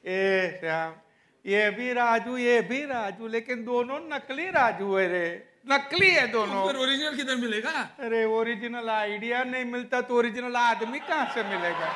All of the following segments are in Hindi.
ए श्याम, ये भी राजू, लेकिन दोनों नकली राजू है रे, नकली है दोनों। फिर ओरिजिनल किधर मिलेगा? अरे ओरिजिनल आइडिया नहीं मिलता तो ओरिजिनल आदमी कहाँ से मिलेगा?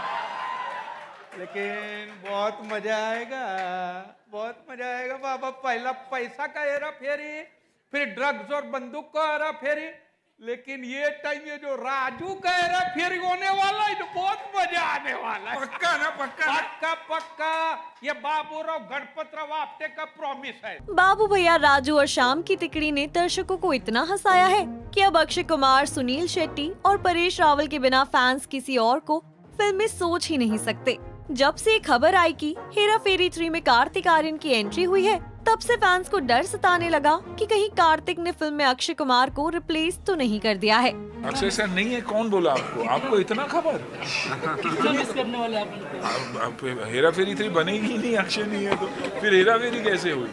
लेकिन बहुत मजा आएगा, बहुत मजा आएगा बाबा। पहला पैसा का हेरा फेरी, फिर ड्रग्स और बंदूक का हेरा फेरी, लेकिन ये टाइम ये जो राजू का हेरा फेरी होने वाला है, तो बहुत मजा आने वाला है। पक्का ना? पक्का। ये बाबूराव गणपतराव आपटे का प्रॉमिस है। बाबू भैया, राजू और श्याम की तिकड़ी ने दर्शकों को इतना हंसाया है कि अब अक्षय कुमार, सुनील शेट्टी और परेश रावल के बिना फैंस किसी और को फिल्म में सोच ही नहीं सकते। जब से खबर आई कि हेरा फेरी 3 में कार्तिक आर्यन की एंट्री हुई है, तब से फैंस को डर सताने लगा कि कहीं कार्तिक ने फिल्म में अक्षय कुमार को रिप्लेस तो नहीं कर दिया है। अक्षय सर नहीं है? कौन बोला आपको? आपको इतना खबर? मिस करने वाले आप? हेरा फेरी 3 बनेगी ही नहीं, अक्षय नहीं है तो फिर हेरा फेरी कैसे हुई?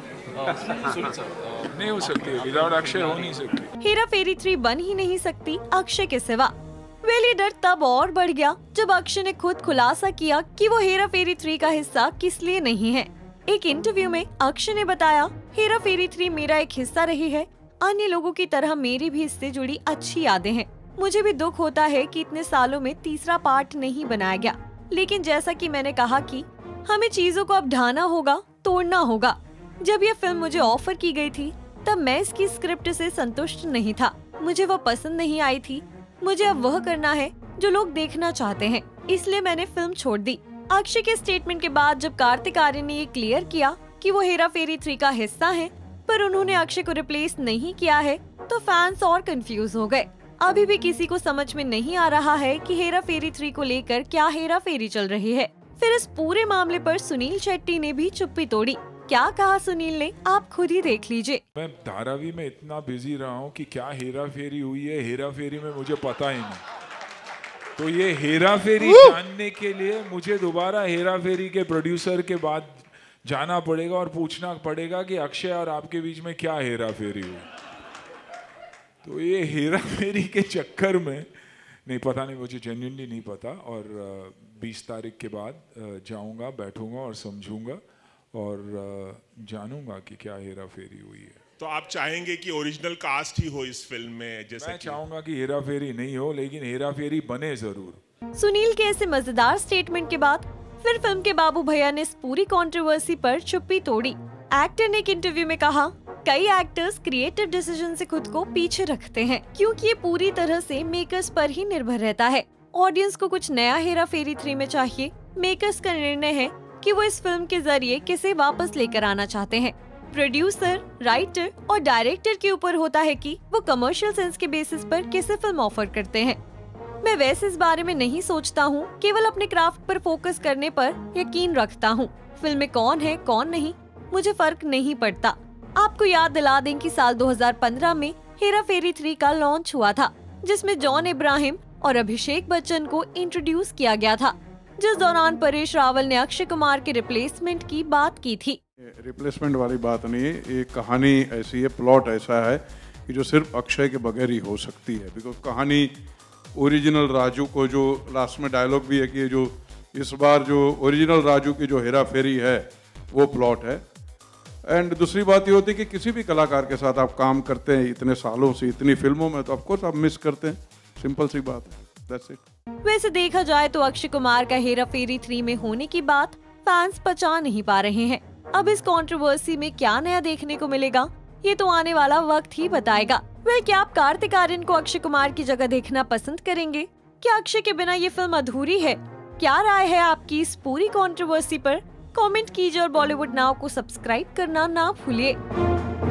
नहीं हो सकती, विदाउट अक्षय हो नहीं सकती। हेरा फेरी 3 बन ही नहीं सकती अक्षय के सिवा। वेली डर तब और बढ़ गया जब अक्षय ने खुद खुलासा किया कि वो हेरा फेरी 3 का हिस्सा किस लिए नहीं है। एक इंटरव्यू में अक्षय ने बताया, हेरा फेरी 3 मेरा एक हिस्सा रही है। अन्य लोगों की तरह मेरी भी इससे जुड़ी अच्छी यादें हैं। मुझे भी दुख होता है कि इतने सालों में तीसरा पार्ट नहीं बनाया गया, लेकिन जैसा कि मैंने कहा कि हमें चीजों को अब ढाना होगा, तोड़ना होगा। जब यह फिल्म मुझे ऑफर की गई थी, तब मैं इसकी स्क्रिप्ट से संतुष्ट नहीं था। मुझे वह पसंद नहीं आई थी। मुझे अब वह करना है जो लोग देखना चाहते हैं, इसलिए मैंने फिल्म छोड़ दी। अक्षय के स्टेटमेंट के बाद जब कार्तिक आर्यन ने ये क्लियर किया कि वो हेरा फेरी 3 का हिस्सा है, पर उन्होंने अक्षय को रिप्लेस नहीं किया है, तो फैंस और कंफ्यूज हो गए। अभी भी किसी को समझ में नहीं आ रहा है कि हेरा फेरी 3 को लेकर क्या हेरा फेरी चल रही है। फिर इस पूरे मामले पर सुनील शेट्टी ने भी चुप्पी तोड़ी। क्या कहा सुनील ने, आप खुद ही देख लीजिए। मैं धारावी में इतना बिजी रहा हूँ कि क्या हेरा फेरी हुई है, हेरा फेरी में मुझे पता ही नहीं। तो ये हेरा फेरी जानने के लिए मुझे दोबारा हेरा फेरी के प्रोड्यूसर के बाद जाना पड़ेगा और पूछना पड़ेगा कि अक्षय और आपके बीच में क्या हेरा फेरी हुई। तो ये हेरा फेरी के चक्कर में नहीं, पता नहीं, मुझे जेन्युइनली नहीं पता। और 20 तारीख के बाद जाऊंगा, बैठूंगा और समझूंगा और जानूंगा कि क्या हेरा फेरी हुई है। तो आप चाहेंगे कि ओरिजिनल कास्ट ही हो इस फिल्म में? जैसे मैं चाहूंगा कि हेरा फेरी नहीं हो, लेकिन हेरा फेरी बने जरूर। सुनील के ऐसे मजेदार स्टेटमेंट के बाद फिर फिल्म के बाबू भैया ने इस पूरी कंट्रोवर्सी पर चुप्पी तोड़ी। एक्टर ने एक इंटरव्यू में कहा, कई एक्टर्स क्रिएटिव डिसीजन से खुद को पीछे रखते हैं, क्योंकि ये पूरी तरह से मेकर्स पर ही निर्भर रहता है। ऑडियंस को कुछ नया हेरा फेरी 3 में चाहिए। मेकर्स का निर्णय है कि वो इस फिल्म के जरिए किसे वापस लेकर आना चाहते हैं। प्रोड्यूसर, राइटर और डायरेक्टर के ऊपर होता है कि वो कमर्शियल सेंस के बेसिस पर किसे फिल्म ऑफर करते हैं। मैं वैसे इस बारे में नहीं सोचता हूँ, केवल अपने क्राफ्ट पर फोकस करने पर यकीन रखता हूँ। फिल्म में कौन है कौन नहीं, मुझे फर्क नहीं पड़ता। आपको याद दिला दें कि साल 2015 में हेरा फेरी 3 का लॉन्च हुआ था, जिसमें जॉन इब्राहिम और अभिषेक बच्चन को इंट्रोड्यूस किया गया था, जिस दौरान परेश रावल ने अक्षय कुमार के रिप्लेसमेंट की बात की थी। रिप्लेसमेंट वाली बात नहीं है, ये कहानी ऐसी है, प्लॉट ऐसा है कि जो सिर्फ अक्षय के बगैर ही हो सकती है। बिकॉज कहानी ओरिजिनल राजू को, जो लास्ट में डायलॉग भी है कि जो इस बार जो ओरिजिनल राजू की जो हेरा फेरी है वो प्लॉट है। एंड दूसरी बात ये होती है कि किसी भी कलाकार के साथ आप काम करते हैं इतने सालों से, इतनी फिल्मों में, तो ऑफकोर्स आप मिस करते हैं। सिंपल सी बात है, दैट्स इट। वैसे देखा जाए तो अक्षय कुमार का हेरा फेरी 3 में होने की बात फैंस पचा नहीं पा रहे हैं। अब इस कंट्रोवर्सी में क्या नया देखने को मिलेगा, ये तो आने वाला वक्त ही बताएगा। क्या आप कार्तिक आर्यन को अक्षय कुमार की जगह देखना पसंद करेंगे? क्या अक्षय के बिना ये फिल्म अधूरी है? क्या राय है आपकी इस पूरी कंट्रोवर्सी पर? कमेंट कीजिए और बॉलीवुड नाउ को सब्सक्राइब करना ना भूलिए।